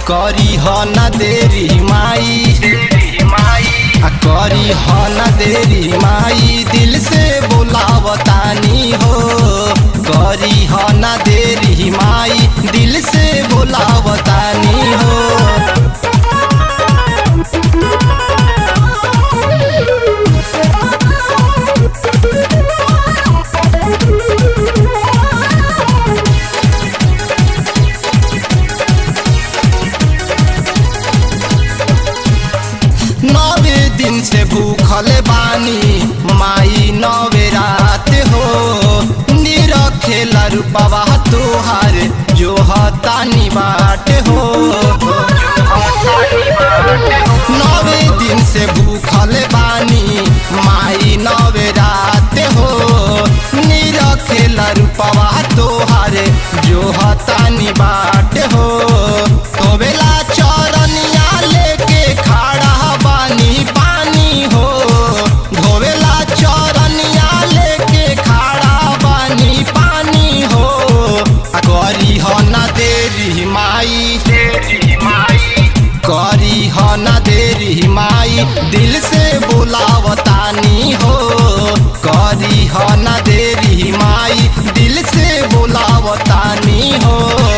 करी ह न देरी माई करी ह न देरी माई दिल से बोलावतानी हो करी ह न देरी माई दिल से बोलावतानी हो। नवे दिन से भूखल बानी माई नवे रात हो निरखेला रूपवा तोहार जो हतानी बाट हो। नवे दिन से भूखल बानी माई नवे रात हो निरखेला रूपवा तोहार जो हतानी बाट हो। तो बेला चरनिया लेके खड़ा बानी पानी हो धोवेला चरनिया लेके खड़ा बानी पानी हो करी ह न देरी माई करी ह न देरी माई दिल से बोलावतानी हो करी ह न देरी माई दिल से बोलावतानी हो।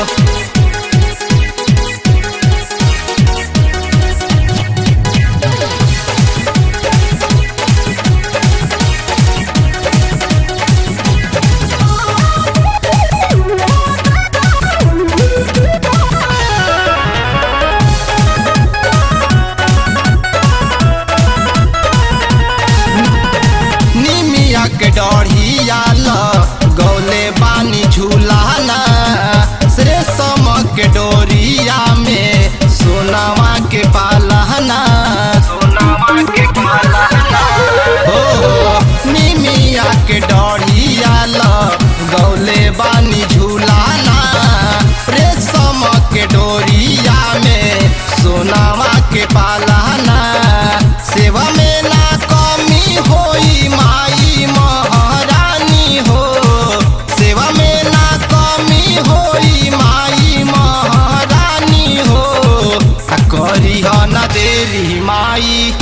के डढ़िया गौले बानी झूलाना श्रेषम के डोरिया में सोनावा के पालना निमिया के डढ़िया गौले बानी झूलाना रेशम के डोरिया में सोनावा के पालना सेवा में ना कमी होई माई महारानी हो सेवा में ना कमी होई माई महारानी हो करी ह न देरी माई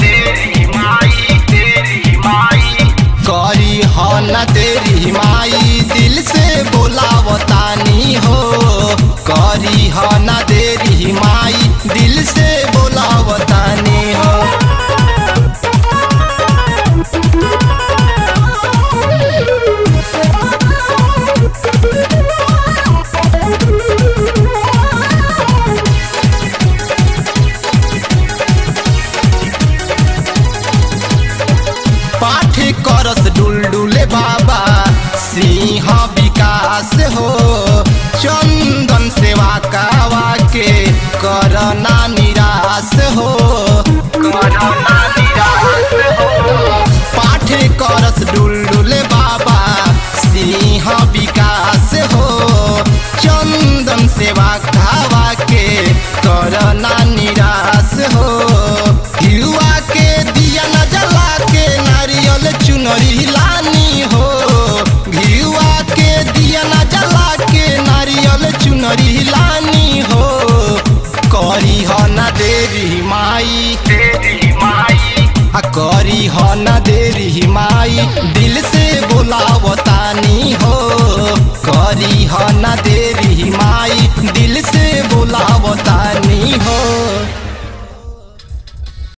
करी ह न देरी माई दिल से बोलावतानी हो करी ह न देरी माई दिल से बोलावतानी हो। पाठ करस डुलडुले बाबा सिंह विकास हो चंदन सेवा कावा के करना निराश हो पाठ करस डुलडुले बाबा सिंह विकास हो चंदन सेवा कावा के करना निराश हो। हिलवा के दिया न जला के नारियल चुनरी लानी हो घिवा के दिया न जला के नारियल चुनरी लानी हो करी ह न देरी माई करी ह न देरी माई दिल से बोलावतानी हो करी ह न देरी माई दिल से बोलावतानी हो।